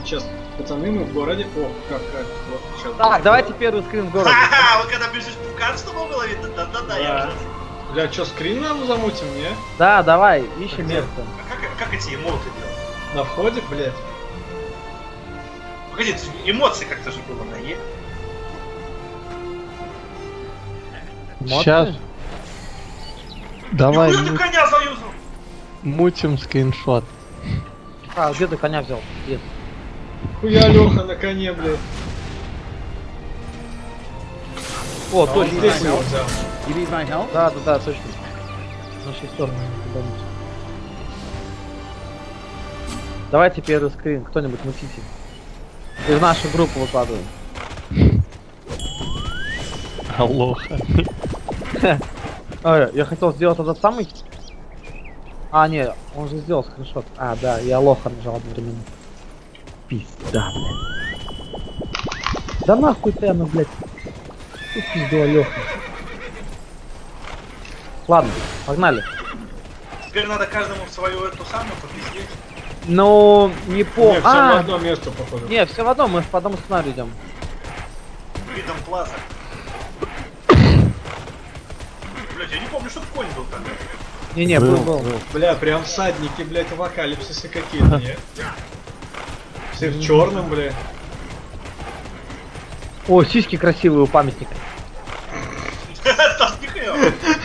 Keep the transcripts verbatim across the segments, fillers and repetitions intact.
сейчас, пацаны, мы в городе. О, как, как, вот сейчас. Так, давайте первый скрин в городе. Ха-ха, вы когда бежишь в карт, чтобы было видно? Да-да-да, я уже... Бля, что, скрин нам замутим, не? Да, давай, ищем Где? место. А как, как эти эмоты делать? На входе, блядь. Погодите, эмоции как-то же было на Е. Сейчас. Давай Нихуя ты му- коня заюзал! мутим скриншот. А, где ты коня взял? Где? Хуя Леха на коне, блядь. О, А он точно. здесь его взял. Да, да, да, точно. В нашей стороне. Давайте первый скрин, кто-нибудь мутите. Из нашей группы выкладываем. Алоха. Ой, я хотел сделать этот самый. А, не, он же сделал скриншот. А, да, я лоха нажал одновременно. Пизда, блядь. Да нахуй ты, она, блядь. Тут пизду, Леха. Ладно, погнали. Теперь надо каждому в свою эту самую попиздеть. Ну, не по... Не, все в А, одно место, походу. не, все в одном, мы по одному сценарию идем. Видом плаза. Блять, я не помню, что конь был тогда. Не-не, был, был. Бля, прям всадники, блядь, апокалипсисы какие-то, не? Все в черном, бля. О, сиськи красивые у памятника. Стас Михайлов.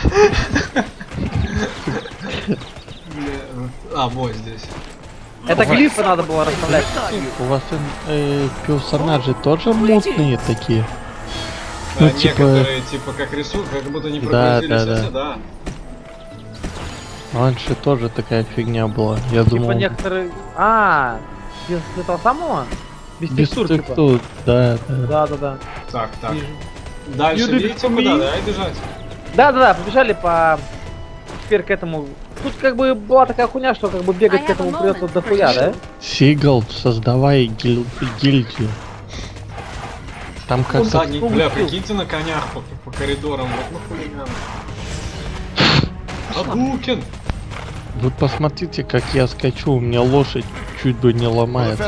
Бля, а, вот здесь. Это глифы надо было расставлять. У вас э, персонажи тоже мутные такие? А Ну, типа- некоторые, типа, как рисуют, как будто не Да, прогрузились, да, да, да. Раньше тоже такая фигня была. Я Типа думал, некоторые... А, без этого самого? Без без текстур, типа. текстур, да, да. Да-да-да. Так, так. Вижу. Дальше, You видите, did куда, me. да, и бежать? Да-да-да, побежали по... Теперь к этому... Тут как бы была такая хуйня, что как бы бегать к этому придется дохуя, да? Сигал, создавай гиль- гильдию. Там как-то... Задник, бля, прикиньте на конях по, по коридорам, вот на хулиган. Адукин! Вы посмотрите, как я скачу, у меня лошадь чуть бы не ломается.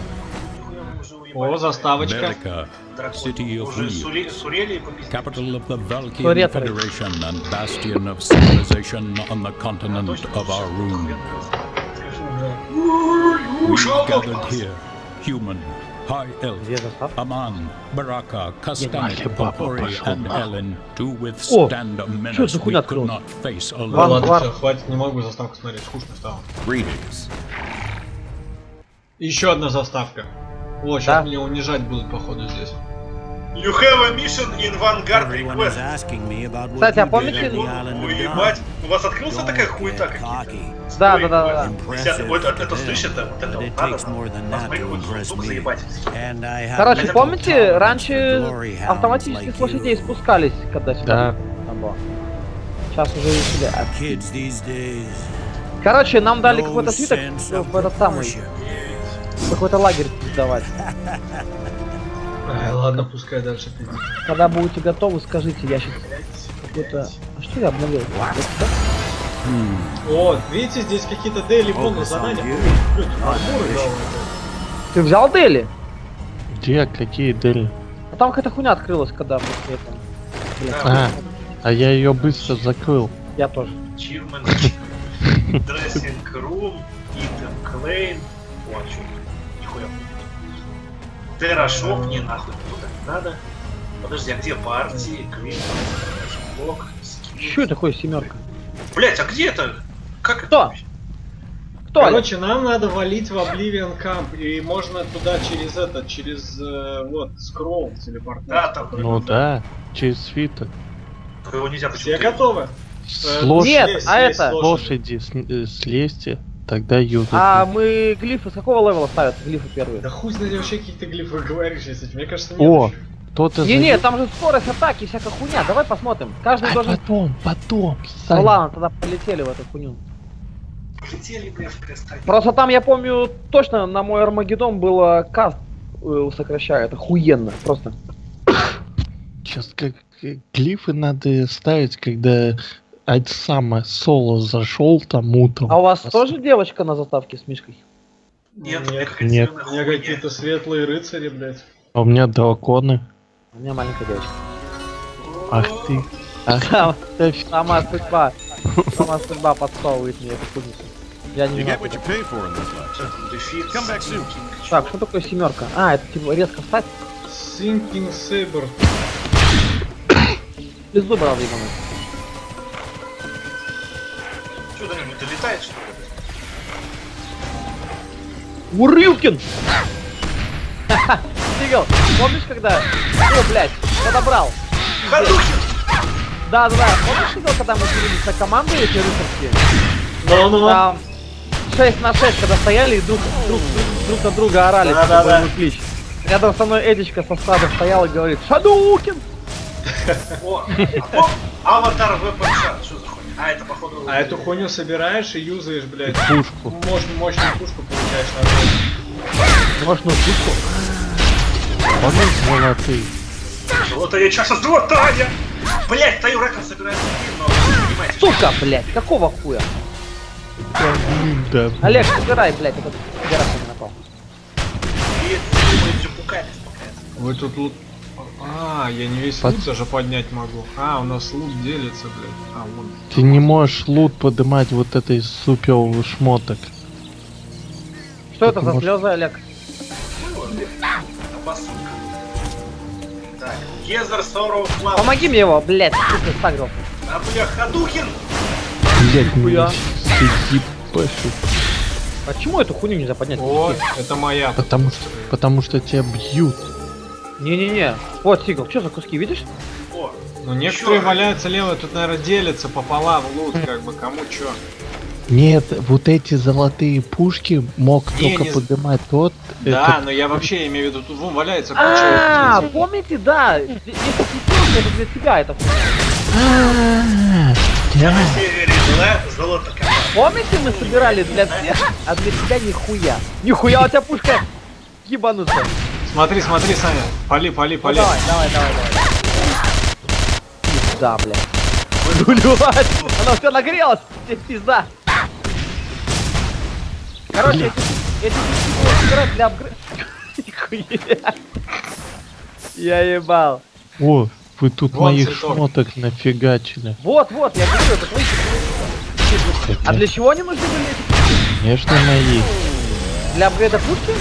О, заставочка. America, city of Уже Rio, сули- сурели и попиздеть. capital of the Valkyrian Сурета. Federation and bastion of civilization on the continent of our rune. We gathered here, human, high elf, Где заставка? Aman, Baraka, Kastani, Ебать, Papori, пошел and нахуй. Ellen to withstand a чё menace за we хуйня could открылась? not face Ну alone. ладно, Вар- всё, хватит, не могу заставку смотреть, скучно стало. Greetings. Еще одна заставка. О, сейчас Да. меня унижать будут, походу, здесь. You have a mission in Vanguard request. Кстати, а помните- Ой, ебать, у вас открылся такая хуета какие-то? Да, да, да, да. Десятый, вот это, это слышит, это, вот это вот надо, посмотри, хоть звук заебать. Короче, Это- помните, раньше автоматически с лошадей спускались, когда сюда Да. там было. Сейчас уже решили. а- Kids these days. Короче, нам дали No какой-то свиток sense of в этот самый, proportion. в какой-то лагерь давать. Ай, ладно, пускай дальше пиздит. Когда будете готовы, скажите, я сейчас какой-то... А что я обновил? Вот сюда? О, видите, здесь какие-то дейли бонус задания. Блин, арморы дал. Ты взял Дели? Где, какие дели? А там какая-то хуйня открылась, когда после этого. Блин, А, а я ее быстро закрыл. я тоже. Achievement, Dressing Room, Item Claim. О, а чё? Нихуя. Террашоп, не нахуй, туда не надо. Подожди, а где партии? Квин, блок, скилл. Что такое семерка? Блять, а где это? Как Кто? это? Кто? Аля? Короче, нам надо валить в Oblivion Camp, и можно туда через это, через э, вот скролл телепортировать. Да, там. Ну да, через свиток. Только его нельзя Все почему-то. готовы? С Э, лош- Нет, слезь, а слезь это- с лошади. лошади с- э, слезьте, тогда юзать. А мы глифы с какого левела ставятся глифы первые? Да хуй знает вообще, какие ты глифы говоришь, если мне кажется, нет. О, еще. кто-то Не-не, зайдет. там же скорость атаки и всякая хуйня. Давай посмотрим. Каждый А должен... потом, потом, Ну Сань. ладно, тогда полетели в эту хуйню. Полетели, блядь, перестань. Просто там, я помню, точно на мой Армагеддон было каст э, сокращает. Охуенно. Просто. Сейчас как э, глифы надо ставить, когда от самое соло зашел там утром. А у вас тоже девочка на заставке с Мишкой? Нет, Нет, мне какая-то нет. зелёная У меня хуйня. какие-то светлые рыцари, блядь. А у меня драконы. У меня маленькая девочка. Ах ты. Ах Сама- ты. Сама судьба. Сама судьба подсовывает мне эту кудницу. Я не You знаю. get what you pay for in this life. Дефит. Come back soon. Так, что такое семерка? А, это типа резко встать. Sinking Saber. Без зуба надо ебануть. Что, до него не долетает, что ли? Урюкин! Сигал, помнишь, когда... О, блядь, подобрал. Ходухин! Да, да, да. Помнишь, Сигал, когда мы делились на команды эти рыцарские? Ну-ну-ну. Там шесть на шесть, когда стояли и друг, друг, друг, друг на друга орали. Да, типа, да, боевой клич. Рядом со мной Эдичка со стада стоял и говорит: Шадукин! О, а пом- аватар веб-шат, что за хуйня? А, это походу... А эту хуйню собираешь и юзаешь, блядь. Пушку. Мощную, мощную пушку получаешь на Можно пушку. Помнишь золотые? Золотая чаша золотая! Блять, стою рэком, собираю скин, но вы понимаете, что... Сука, блядь, какого хуя? Да. Олег, собирай, блядь, этот пидорас не напал. И это все пукает, пукает. Вы тут лут... А, я не весь Под- лут даже поднять могу. А, у нас лут делится, блядь. А, вон. Ты не можешь лут поднимать вот этой супер шмоток. Что это Ты за можешь- слезы, Олег? Басука. Так, Гезер Сорроу Флауэр. Помоги мне его, блядь, сука, сагрил. А, бля, Ходухин! Блять, Хуя. сиди пошут. Почему эту хуйню нельзя поднять? О, это моя. Потому что, потому что тебя бьют. Не-не-не. Вот, Сигал, что за куски, видишь? О, Ну некоторые Чё? валяются левые, тут, наверное, делятся пополам лут, как бы, кому чё. Нет, вот эти золотые пушки мог Не, только не з- поднимать тот. Да, но я вообще имею в виду, тут вон валяется куча. А, этих- помните, да, если пятерка, это для тебя это. А, я да. на севере зла, золото копал. Помните, мы собирали для всех, а для тебя нихуя. Нихуя, у тебя пушка ебанутая. Смотри, смотри, Саня. Пали, пали, Ну, пали. давай, давай, давай, давай. Пизда, блядь. Блядь, она все нагрелась, тебе пизда. Короче, эти эти пушки будут собирать для апгрейда. Нихуя. Я ебал. О, вы тут Вон моих цветок. шмоток нафигачили. Вот, вот, я говорю, это твои пушки. А для чего они нужны были эти пушки? Конечно, мои. Для апгрейда пушки?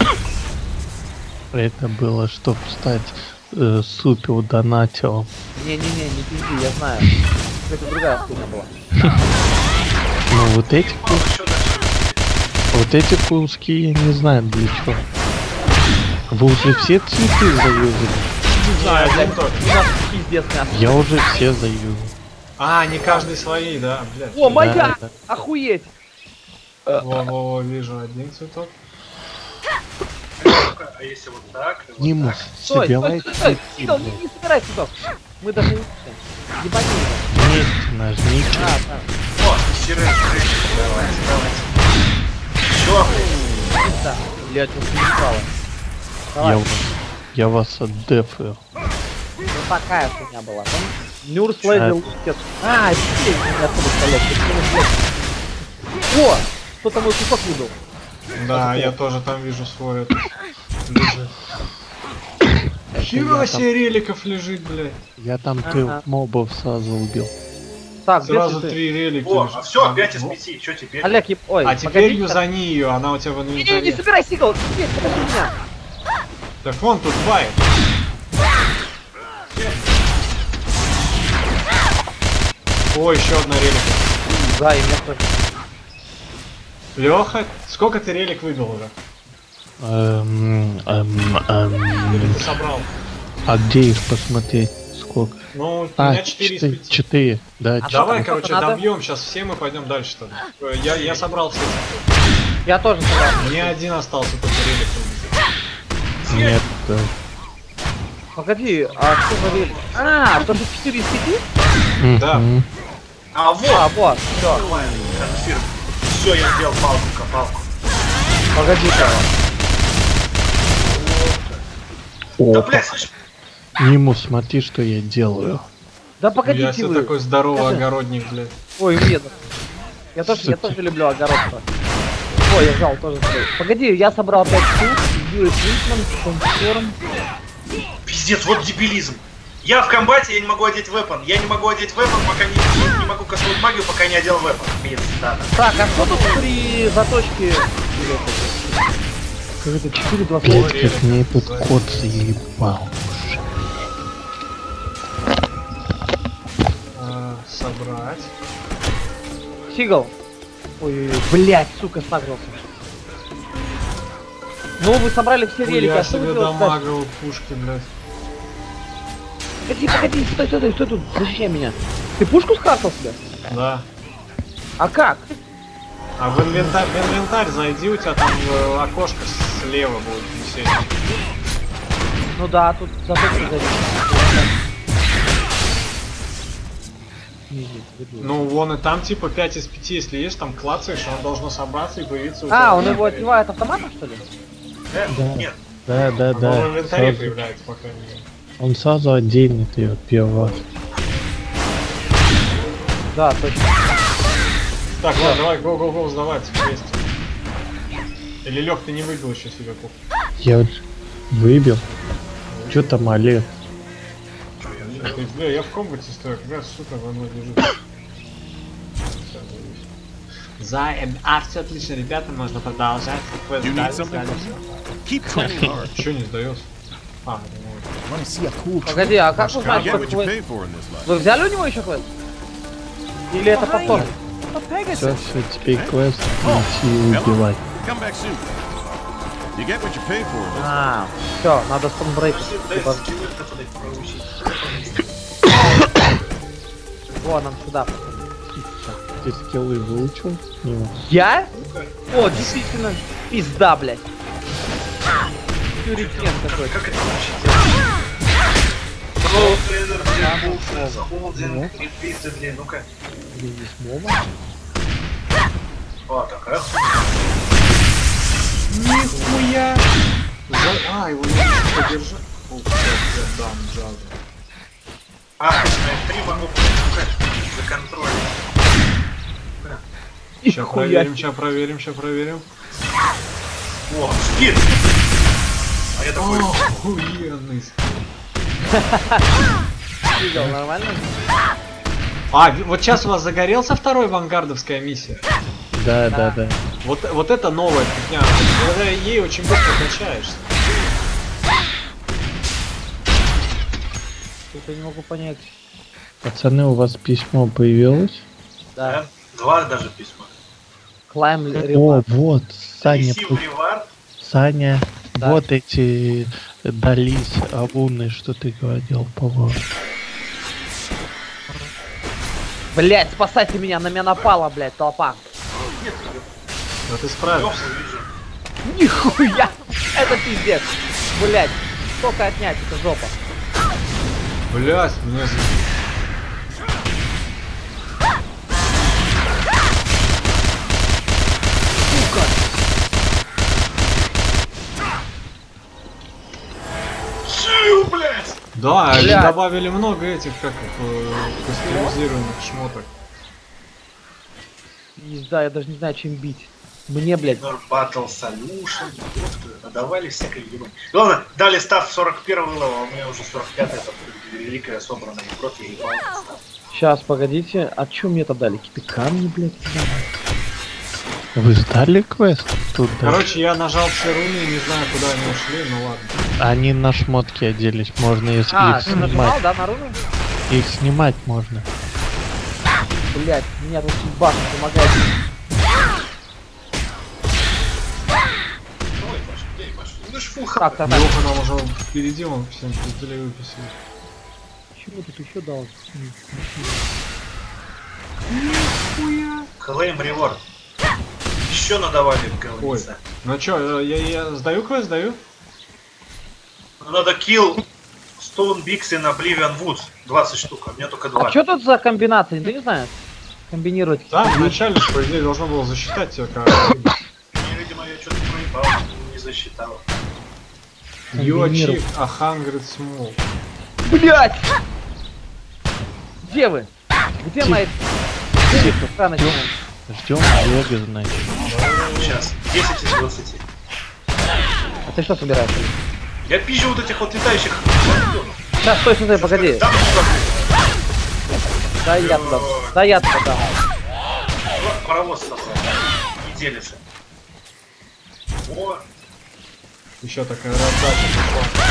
Это было, чтобы стать э, супер донатером. Не-не-не, не пизди, я знаю. Это другая хуйня была. Но вот эти, О, что дальше? вот эти куски я не знаю для чего. Вы уже все цветы заюзали? Не знаю, блядь, у нас пиздец мясо. Я уже все заюзал. А, не каждый свои, да, блядь. О, моя! Да, да. Охуеть! Во-во-во, вижу один цветок. А если вот так, и вот Нимус, так? Стой, стой, собирай стой, стой! цветы, Сигал, не, блядь. не собирай цветов. Мы даже не учимся. Ебани его. Вместе нажмите. А, да. О, сирен, давайте, давайте. Чё? Пизда. Блядь, вот не упало. Я, Давай, вас- я вас отдефаю. вот такая хуйня была. Нюрс лезил летит. А, теперь у меня оттуда стреляет. О, кто-то мой кусок выбил. Да, я тоже там вижу свой этот. Лежит. Хера я себе реликов лежит, блядь. Я там Ага. трех мобов сразу убил. Так, где Сразу цветы? три релика. О, лежит. а все, А, опять из ну. пяти, что теперь? Олег, еб... Ой, А теперь погоди, юзани ее, она у тебя в Не, не, не инвентаре. собирай, Сигал, теперь, подожди меня. Так вон тут два. их. О, еще одна релика. Да, и мне тоже. Леха, сколько ты релик выбил уже? Эм, эм, Или эм, ты собрал? а где их посмотреть? Сколько? Ну, у А, меня четыре из четыре, пяти. четыре, да, А четыре. Давай, там короче, сколько надо? добьем сейчас все, мы пойдем дальше тогда. Э, Я, я собрал все. Я тоже собрал. Мне один остался только релик выбить. Нет, да. Погоди, а что за релик? А, тоже четыре из пяти? Да. Мгм. А вот, А, вот, все. нормально, конфирм. Все, я сделал палку, копалку. Погоди-ка. Да, Опа. блядь, слышь, Нимус, смотри, что я делаю. Да Я погодите себе вы. такой здоровый Скажи. огородник, блядь. Ой, нет. Я тоже, я Суки. тоже люблю огородство. О, я взял тоже. Погоди, я собрал пять штук. Юрий Клинтман, Консерн. Пиздец, вот дебилизм. Я в комбате, я не могу одеть вепон. Я не могу одеть вепон, пока не, не могу кастовать магию, пока не одел вепон. Пизда. Так, а что тут при заточке? Какое-то четыре двадцать Блять, как мне тут кот заебал. А, собрать. Сигал. Ой-ой-ой, блять, сука, сагрился. Ну, вы собрали все релики, Я а что вы себе делаете? дамагал пушки, блядь. Погоди, погоди, стой, стой, стой, стой тут, защищай меня. Ты пушку скрафтил себе? Да. А как? А в инвентарь, в инвентарь зайди, у тебя там э, окошко слева будет висеть. Ну да, тут заточка зависит. Ну, вон и там типа пять из пяти, если есть, там клацаешь, оно должно собраться и появиться у А, тебя. он его отбивает автоматом, что ли? Э? Да. Нет. Да, да, Оно да. в инвентаре Сразу- появляется, по крайней мере. Он сразу отдельно ее первый раз. Да, точно. Так, ладно, давай, го-го-го, сдавать, есть. Или Лёх, ты не выбил еще себе куб? Я вот выбил. Чё там, Олег? Ты, бля, я в комбате стою, когда, сука, во мной лежит. За а, все отлично, ребята, можно продолжать. You need something from me? Keep training hard. Чё не сдается? А, ну, Want to see a cool trick? Погоди, а как You узнать, get что what you квест? pay for in this life. Вы взяли у него еще квест? Или это повтор? Все, все, теперь квест идти и убивать. Come back soon. You get what you pay for in this life. А, все, надо стонбрейк. Подожди, дай скиллы-то подать, проучить. О, нам сюда. Ты скиллы выучил? Не. Я? О, действительно, пизда, блядь. Сюрикен такой. Как это учить? Роутрейдер, блин, холдинг, репитедли, ну-ка. О, такая хуйня. нихуя! За... А, его не подержать. О, я дам джазу. А, я три могу получить за контроль. Сейчас Нихуя проверим, себе. сейчас проверим, сейчас проверим. О, спит! А я такой... Охуенный. Видел, нормально? А, ви- вот сейчас у вас загорелся второй вангардовская миссия. Да, да, да. Вот, вот это новая фигня. Благодаря ей очень быстро качаешься. Что-то не могу понять. Пацаны, у вас письмо появилось? Да. Да? Два даже письма. Клайм О, ревард. вот, Саня, Ресив пу- ревард. Саня, Да. вот эти дались авуны, что ты говорил, по-моему. Блять, спасайте меня, на меня напала, блять, толпа. Да ты справишься. Лёха вижу. Нихуя! Это пиздец. Блять, сколько отнять, это жопа. Блять, мне... за- Чу, блядь! Да, они Блядь. добавили много этих, как их, э, кастомизированных шмоток. Пизда, я даже не знаю, чем бить. Мне, блядь. Nord Battle Solution. Ух ты, надавали всякой ебань. Главное, дали став сорок первый левел, а у меня уже сорок пятый, это великая собранная. И прот я ебал. Сейчас, погодите. А чё мне это дали? Какие-то камни, блядь? Вы ждали квест? Тут да. Короче, я нажал все руны, не знаю, куда они ушли, ну ладно. Они на шмотки оделись, можно их, А, их ты нажимал, снимать. да, на руну? Их снимать можно. Блять, меня тут башня помогает. Ой, Паша, ей, Паша. Ну ж фул Так, хп. так, так. Лёха нам уже впереди, он всем пизделей выписал. Чего тут еще дал? Клейм реворд. Еще надавали в Ой, говница. ну чё, я, я сдаю квест, сдаю? Ну, надо kill Stone Bigs и Oblivion Woods. двадцать штук, а у меня только два. А что тут за комбинации? Ты не знаешь? Комбинировать. Да, вначале, по идее, должно было засчитать тебя как... Мне, видимо, я что-то проебал, не засчитал. You achieved a hundred small. Блять! Где вы? Где мои... Где Тихо, охрана? Ждем Олега, значит. сейчас. десять из двадцати. А ты что собираешь? Я пизжу вот этих вот летающих. Сейчас, стой, стой, погоди. Там Да я туда. Да я туда, да. паровоз собрал. Не делится. О, Еще такая раздача пошла.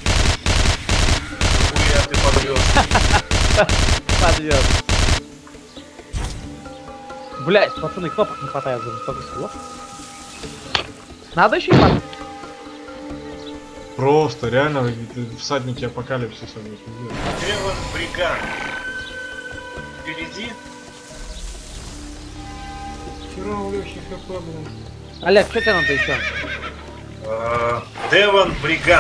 хуя ты подвез. Подвез. Блять, пацаны, кнопок не хватает за столько скиллов. Надо еще и пак. Просто, реально, всадники апокалипсиса. Девон Бриган. Впереди. Вчера у Лёхи хп, блин. Олег, что тебе надо еще? Э, Девон Бриган.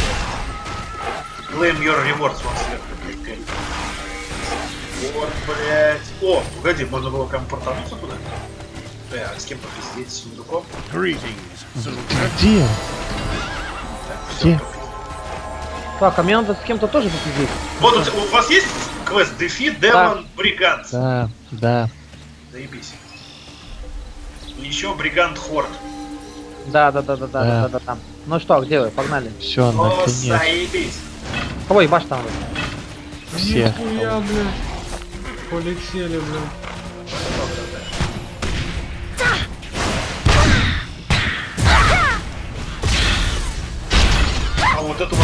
Claim your rewards, вон сверху, блядь, горит. Вот, блядь. О, погоди, можно было комфортануться туда? Бля, а с кем попиздеть? С сундуком? Greetings, soldier. Где? Так, Где? всё. Так, а мне надо с кем-то тоже попиздить. Вот у, у вас есть квест Defeat Demon Brigand? Да, да. Заебись. И еще Бриганд Хорд. Да, да, да, да, да, Да. да, да, там. Ну что, где вы? Погнали. Все, О, наконец. заебись. Ой, баш там. Все. Нихуя, блин. Полетели, блин. А вот эту вот...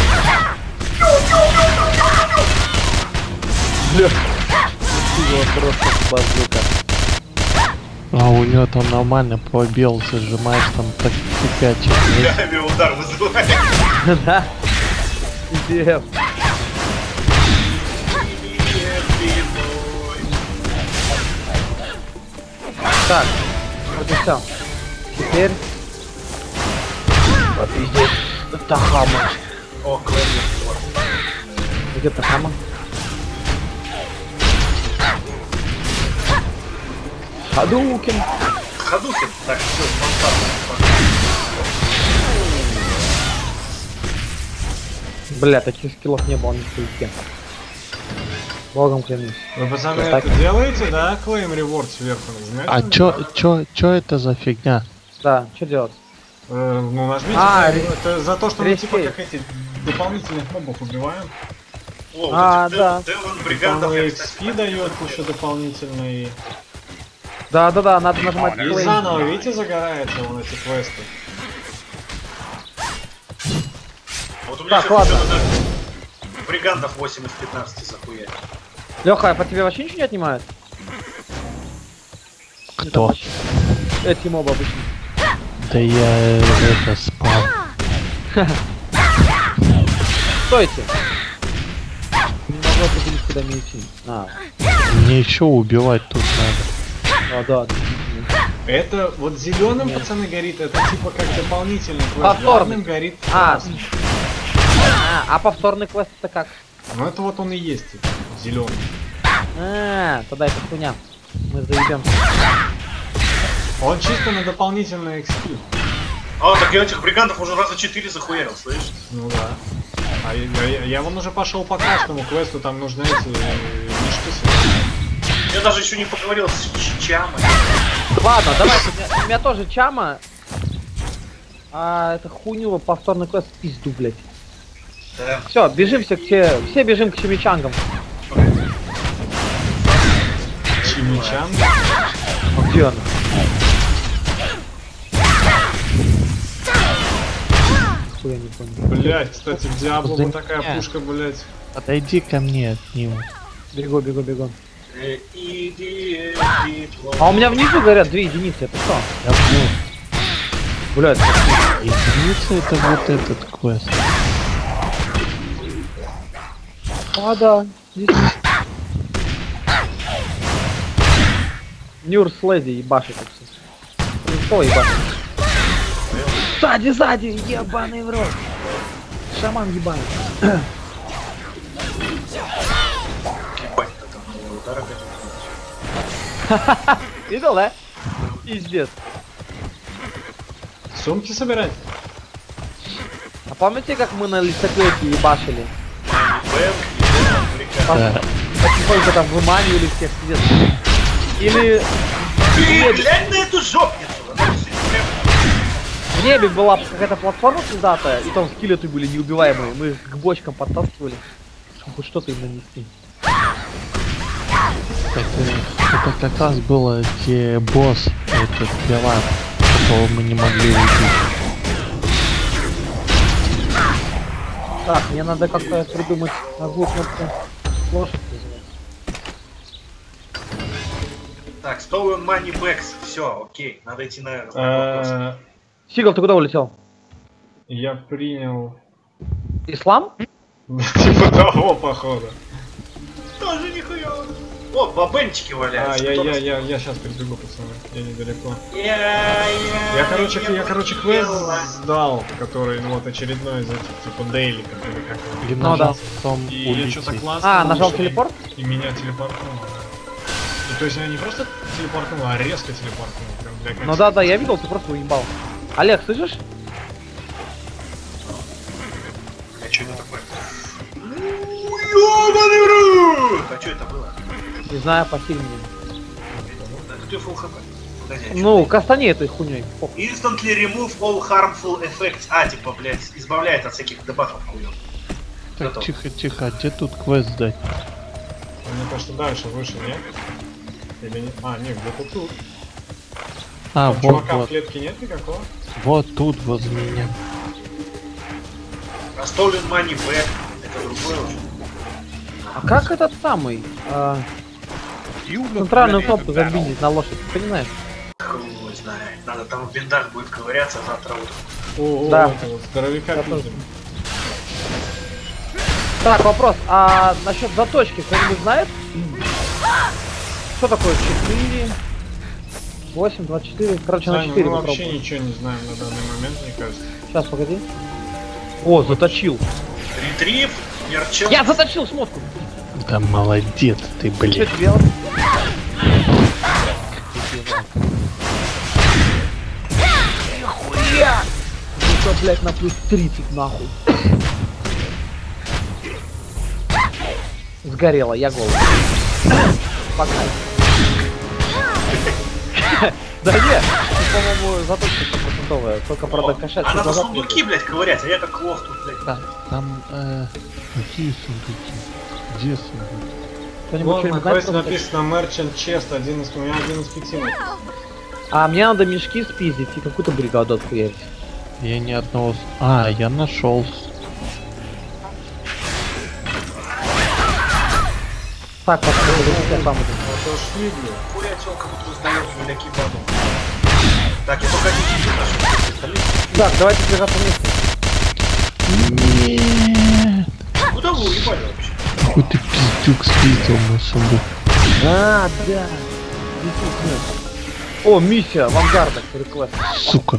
Просто базука. А у него там нормально пробел, зажимаешь там так кипячит. Лями удар вызывает. Да. Пиздец. Так, вот и все. Теперь... Вот пиздец. Тахама. О, Клэм Хорд. Где Тахама? Хадукин. Хадукин. Так, все, спонтанно. Бля, таких скиллов не было ни в кульке. Богом клянусь. Вы, пацаны, Вот так. это делаете, да? Claim reward сверху нажмете? А чё, чё, чё это за фигня? Да, что делать? Э, ну нажмите. А, claim. Это за то, что мы типа респект. как эти дополнительных мобов убиваем. О, А, вот эти да. Девон Там Бригандов и я, икс кстати, пи дает еще дополнительно и... Да, да, да, надо нажимать И claim. заново, видите, загораются вон эти квесты. Вот у меня Так, сейчас ладно. вот это Бригандов восемь из пятнадцати захуя. Леха, а по тебе вообще ничего не отнимают? Кто? Эти мобы обычно. Да я э, это спал. Стойте! Не могу определить, куда мне идти. А, Мне еще убивать тут надо. а да. Это вот зеленым, пацаны, горит, это типа как дополнительный квест. Повторный. Главным горит А, красный. а, а повторный квест это как? Ну это вот он и есть, типа, зеленый. А, тогда это хуйня. Мы заебемся. Он чисто на дополнительный икс пи. А, так я этих бригандов уже раза четыре захуярил, слышишь? Ну да. А я, я, я вон уже пошел по красному квесту, там нужны эти э, мешки с- Я даже еще не поговорил с Ч- Чамой. Ладно, давайте. У меня, у меня тоже чама. А это хуйню повторный квест в пизду, блять. Да. Все, бежим все к те. Все бежим к чимичангам. Чимичан. А где она? Хуя не понял. Блять, кстати, в Диабло Да вот такая не. пушка, блять. Подойди ко мне к нему. Бегу, бегу, бегу. Э, иди, иди, А у меня внизу горят две единицы, это что? Я понял. Блядь, Единица это вот этот квест. а да, здесь. Нюрс леди ебашит это все. Что ебашит? Сзади, сзади, ебаный в рот. Шаман ебаный. ебать, как там новый удар опять. Видел, да? Пиздец. Сумки собирать? А помните, как мы на лесоклейке ебашили? Бэнк, Демон Бриганд. Да. Сколько там выманивали всех, пиздец. Или... Ты глянь на эту жопницу! Она сидит прям небе была какая-то платформа куда-то, и там скелеты были неубиваемые. Мы их к бочкам подтаскивали, чтобы хоть что-то им нанести. Это, это как раз было где босс, этот пилат, которого мы не могли убить. Так, мне надо как-то придумать на звук кнопки лошадь. Так, Stolen Money Bags. Все, окей, надо идти на... Э, Сигал, ты куда улетел? Я принял... Ислам? Типа того, походу. Тоже нихуя. О, бабенчики А, валяются. я, Кто я, нас- я, я сейчас прибегу, пацаны. Я недалеко. Я, Я, короче, я, короче, квест делала. сдал, который, ну вот, очередной из этих, типа, дейли, который как его. Или Ну нажал да. потом И я что-то улететь. классно. А, нажал что- телепорт? И меня телепортнуло, да. И, то есть я не просто телепортнул, а резко телепортнул. Прям для Ну качества. да, да, я видел, ты просто уебал. Олег, слышишь? А что это такое? Ёбаный в рот! А что это было? Не знаю, по мне. Это ты full хп. Подожди, а чё Ну, ты? кастани этой хуйней. Похуй. Instantly remove all harmful effects. А, типа, блядь, избавляет от всяких дебафов хуёв. Так, Готов. тихо, тихо, а где тут квест сдать? Мне кажется, дальше, выше, нет? Или нет? А, нет, где-то тут. А, Там вот, чувака в вот, клетке нет никакого? вот тут возле меня. А Stolen Money Back. Это другое уже. А как этот самый? а, You look центральную ready кнопку to battle. забинить на лошадь, ты понимаешь? Хуй знает. Надо там в бинтах будет ковыряться завтра утром. О, о, Да. это вот здоровяка Я тоже. пиздим. Так, вопрос, а насчет заточки кто-нибудь знает? Что такое четыре, восемь, двадцать четыре? Короче, на Саня, четыре мы вообще попробуем. ничего не знаем на данный момент, мне кажется. Сейчас, погоди. О, заточил. Ретрив, нерчел. Я заточил шмотку. Да молодец ты, Что блин. тебе делать? Нихуя! Ну-ка, блядь, на плюс тридцать нахуй. Сгорела, я голый. Погнали. Да нет, тут, по-моему, заточка стопроцентовая, только правда кошачья. А надо сундуки, блядь, ковырять, а я как лох тут, блядь. Да, там, э, какие сундуки? Где сундуки? Кто-нибудь Вот на что-нибудь знает, квесте что написано Merchant Chest, один из, у меня один из пяти. А мне надо мешки спиздить и какую-то бригаду отхуярить. Я ни одного... с- А, я нашел. Так, посмотрим, я сам иду. Отошли, блин. Хуя тёлка тут раздает миляки бабу. Так, я только один чуть нашел. Остальные- Так, давайте держаться вместе. Нет. Куда вы уебали вообще? Какой ты пиздюк спиздил мой сундук. А, да. О, миссия авангарда, реквест. Сука.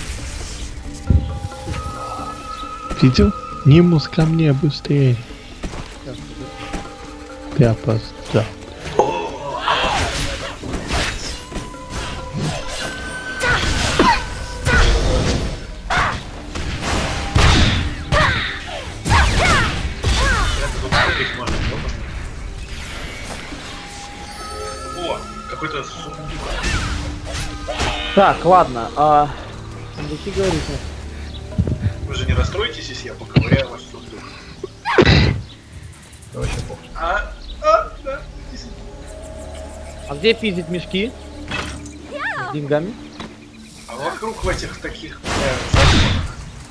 Видел? Нимус ко мне быстрее. Ты опоздал. Это тут прыгать можно, опасно. О, какой-то сундук. Так, ладно, а... Сундуки говорите. Вы же не расстроитесь, если я поковыряю ваш сундук. Да вообще похуй. А, а, да. А где пиздить мешки? С деньгами? А вокруг в этих таких, бля, загонах.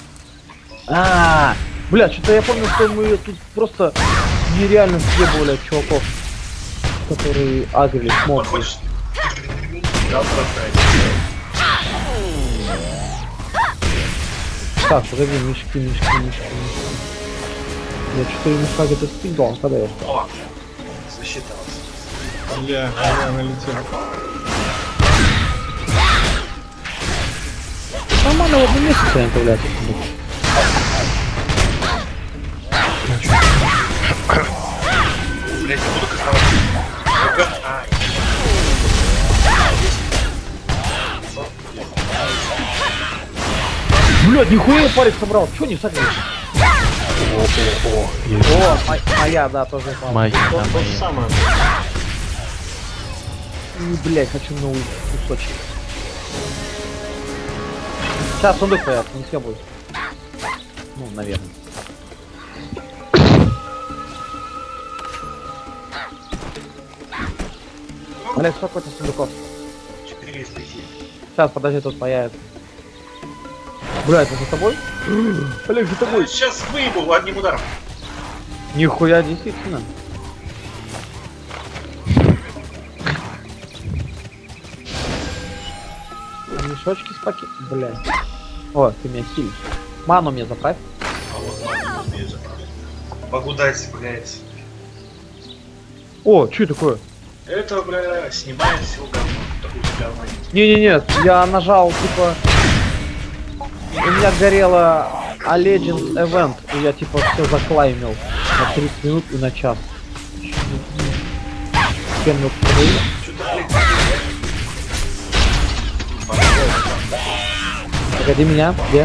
А, бля, что-то я помню, что мы тут просто нереально съебывали от чуваков, которые агрили Вот смог. хочешь? Завтра отправить. Так, погоди, мешки, мешки, мешки, мешки. Я четыре мешка где-то спиздал, когда я ждал. О, засчитался. Бля, я налетел. Нормально в одном месте стоим появляется сундук. Блять, я буду кастовать. Ну-ка. А, Блядь, нихуя парик собрал, чё не согрел? О, О, мо- моя, да, тоже упала. моя, То, да, то же моя. самое. Ну, блядь, хочу новый кусочек. Сейчас сундук появится, не съебуй. Ну, наверное. Олег, сколько у тебя сундуков? четыреста семь. Сейчас, подожди, тут появится. Бля, это за тобой? Олег, за тобой. Сейчас выебу одним ударом. Нихуя, действительно. А мешочки с паки... Бля. О, ты меня хилишь. Ману мне заправь. А вот ману не умею заправить. Могу дать, блядь. О, что такое? Это, бля, снимает все говно. Такую говно. Не-не-не, я нажал, типа... У меня горело A Legends Event, и я типа все заклаймил на тридцать минут и на час. семь минут подаю. Что-то, блядь, Погоди меня, где?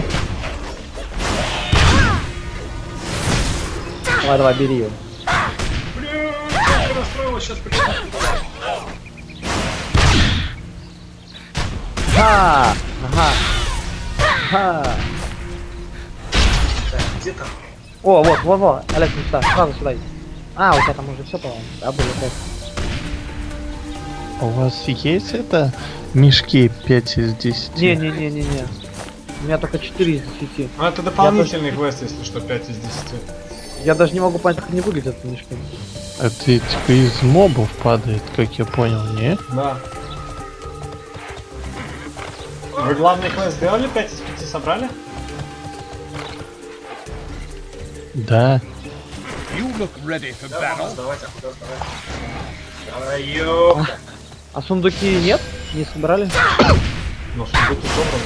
Давай, давай, бери его. бля, я расстроилась, сейчас придёт. А, ага. Ага. Так, где там? О, вот, вот, вот, Олег, не сюда, сразу сюда. иди. А, у тебя там уже все, по-моему. Да, было пять. У вас есть это мешки пять из десяти? Не-не-не-не-не. У меня только четыре из десяти. Ну это дополнительный квест, если что, пять из десяти. Я даже не могу понять, как они выглядят, эти мешки. Это типа из мобов падает, как я понял, не? Да. Вы главный квест сделали? пять из пяти собрали? Да. You look ready for Да, можно battle. сдавать, а куда сдавать? Давай, ёпта. А сундуки нет? Не собрали? Ну, сундуки собраны.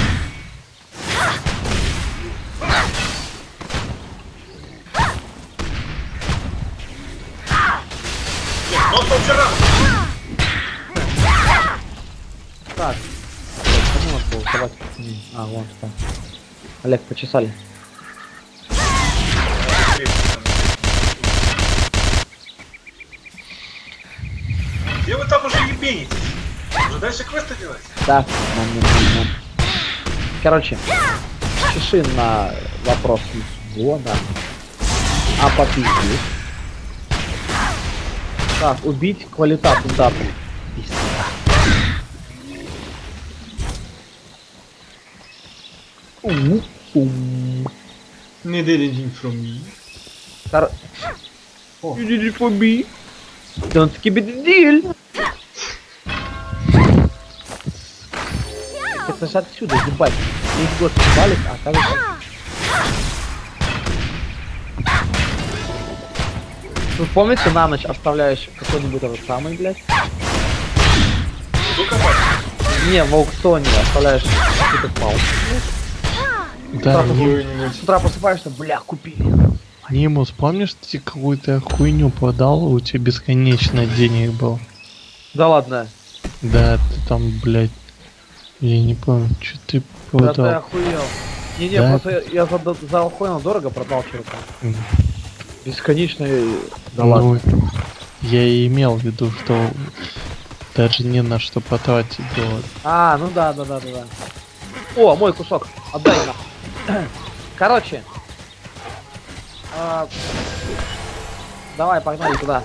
Нет, но что вчера? Так. Блядь, кому надо было собрать? А, вон что. Олег, почесали. Где вы там уже ебенитесь? Уже дальше квесты делать? Да. Нам, нам, нам, нам. Короче, чеши на вопрос года. А попить есть? Так, убить квалитату дату. Ум, ум. Не did anything from me. Кор... О. You did it for me. Don't skip the deal. Это же отсюда, ебать. Весь год ебались, а оказывается... Вы помните, на ночь оставляешь какой-нибудь этот самый, блядь? Иду копать. Не, в аукционе оставляешь какую-то палку. Да, С утра, Ним- с утра просыпаешься, бля, купили. Нимус, помнишь, ты какую-то хуйню подал, у тебя бесконечно денег было? Да ладно. Да, ты там, блядь, я не помню, что ты Да ты подал. охуел. Не-не, Да. просто я, я за, за охуенно дорого продал чувака. М. Бесконечно. и- Да Ну, ладно. я и имел в виду, что даже не на что потратить было. А, ну да, да, да, да, да. О, мой кусок. Отдай нахуй. Короче. а, Давай, погнали туда.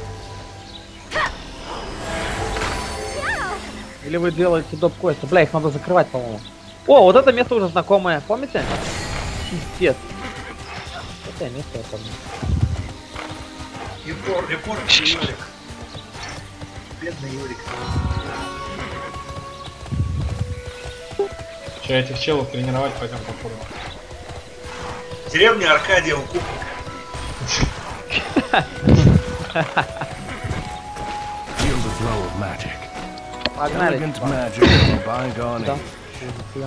Или вы делаете доп-квесты? Бля, их надо закрывать, по-моему. О, вот это место уже знакомое, помните? Пиздец. Это место я помню. Репор, репор, Юрик. Бедный Юрик. Че, этих челов тренировать пойдем попробуем. Деревня Аркадия Укупника. Feel the flow of magic. Погнали. Elegant magic of a bygone Да. age.